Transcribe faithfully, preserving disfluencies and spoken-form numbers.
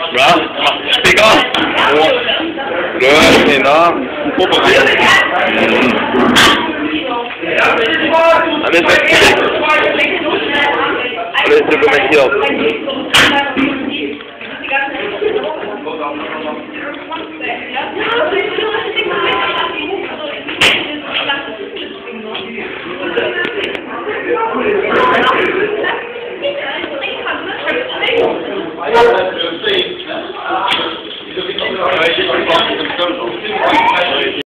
Bra, speak up. Good, énorme. Allez, fais Allez, c'est comme un kill.